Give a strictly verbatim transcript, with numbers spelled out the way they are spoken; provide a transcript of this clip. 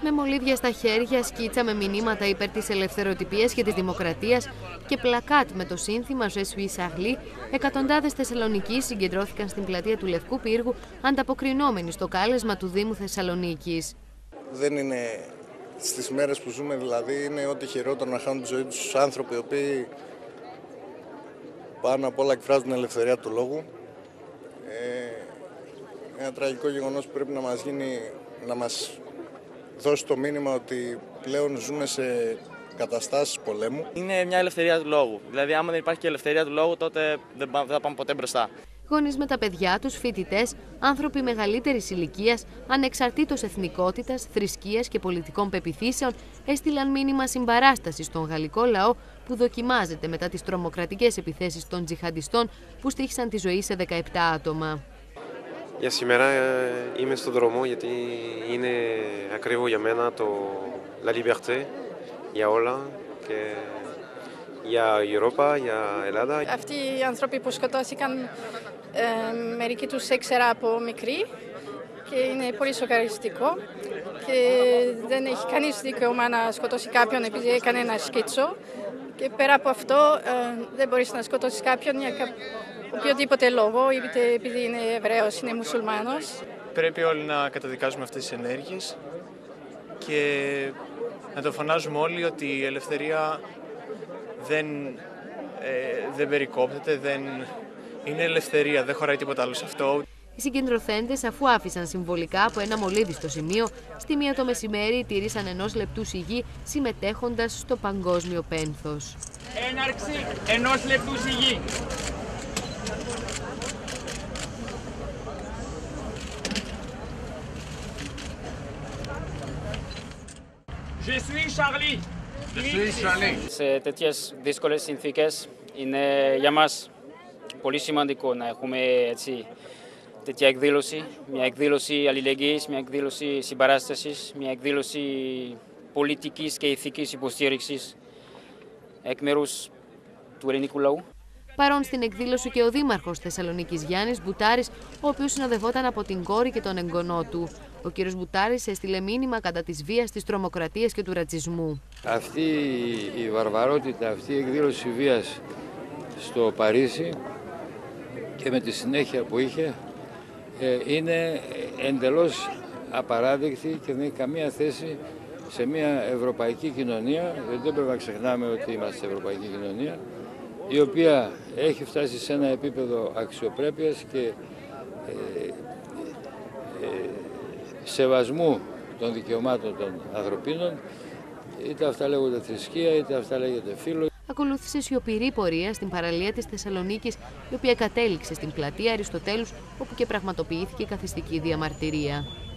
Με μολύβια στα χέρια, σκίτσα με μηνύματα υπέρ της ελευθεροτυπίας και της δημοκρατίας και πλακάτ με το σύνθημα «Je suis Charlie», εκατοντάδες Θεσσαλονικοί συγκεντρώθηκαν στην πλατεία του Λευκού Πύργου, ανταποκρινόμενοι στο κάλεσμα του Δήμου Θεσσαλονίκης. Δεν είναι στις μέρες που ζούμε, δηλαδή, είναι ό,τι χειρότερο να χάνουν τη ζωή τους στους άνθρωποι οι οποίοι πάνω απ' όλα εκφράζουν την ελευθερία του λόγου. Ε, ένα τραγικό γεγονός που πρέπει να μας γίνει, να μας δώσει το μήνυμα ότι πλέον ζούμε σε καταστάσεις πολέμου. Είναι μια ελευθερία του λόγου. Δηλαδή, άμα δεν υπάρχει και ελευθερία του λόγου, τότε δεν θα πάμε ποτέ μπροστά. Γονείς με τα παιδιά τους, φοιτητές, άνθρωποι μεγαλύτερης ηλικίας, ανεξαρτήτως εθνικότητας, θρησκείας και πολιτικών πεποιθήσεων, έστειλαν μήνυμα συμπαράστασης στον γαλλικό λαό που δοκιμάζεται μετά τις τρομοκρατικές επιθέσεις των τζιχαντιστών που στοίχησαν τη ζωή σε δεκαεπτά άτομα. Για σήμερα είμαι στον δρόμο γιατί είναι ακριβό για μένα το la liberté για όλα και για Ευρώπη, για Ελλάδα. Αυτοί οι άνθρωποι που σκοτώθηκαν, ε, μερικοί τους έξερα από μικρή και είναι πολύ σοκαριστικό και δεν έχει κανείς δικαίωμα να σκοτώσει κάποιον επειδή έκανε ένα σκίτσο και πέρα από αυτό ε, δεν μπορείς να σκοτώσεις κάποιον για οποιοδήποτε λόγο, είτε επειδή είναι Εβραίος, είναι Μουσουλμάνος. Πρέπει όλοι να καταδικάζουμε αυτές τις ενέργειες και να το φωνάζουμε όλοι ότι η ελευθερία δεν, ε, δεν περικόπτεται, δεν είναι ελευθερία, δεν χωράει τίποτα άλλο σε αυτό. Οι συγκεντρωθέντες, αφού άφησαν συμβολικά από ένα μολύβι στο σημείο, στη μία το μεσημέρι τήρησαν ενός λεπτού σιγή συμμετέχοντας στο παγκόσμιο πένθος. Έναρξη ενός λεπτού σιγή. Je suis Charlie. Je suis Charlie. Σε τέτοιες δύσκολες συνθήκες είναι για μας πολύ σημαντικό να έχουμε έτσι, τέτοια εκδήλωση, μια εκδήλωση αλληλεγγύης, μια εκδήλωση συμπαράστασης, μια εκδήλωση πολιτικής και ηθικής υποστήριξης εκ μέρους του ελληνικού λαού. Παρόν στην εκδήλωση και ο Δήμαρχος Θεσσαλονίκης Γιάννης Μπουτάρης, ο οποίος συνοδευόταν από την κόρη και τον εγγονό του. Ο κύριος Μπουτάρης έστειλε μήνυμα κατά της βίας, της τρομοκρατίας και του ρατσισμού. Αυτή η βαρβαρότητα, αυτή η εκδήλωση βίας στο Παρίσι και με τη συνέχεια που είχε είναι εντελώς απαράδεκτη και δεν έχει καμία θέση σε μια ευρωπαϊκή κοινωνία. Δεν πρέπει να ξεχνάμε ότι είμαστε ευρωπαϊκή κοινωνία, η οποία έχει φτάσει σε ένα επίπεδο αξιοπρέπειας και ε, ε, σεβασμού των δικαιωμάτων των ανθρωπίνων, είτε αυτά λέγονται θρησκεία, είτε αυτά λέγεται φύλο. Ακολούθησε σιωπηρή πορεία στην παραλία της Θεσσαλονίκης, η οποία κατέληξε στην πλατεία Αριστοτέλους, όπου και πραγματοποιήθηκε καθιστική διαμαρτυρία.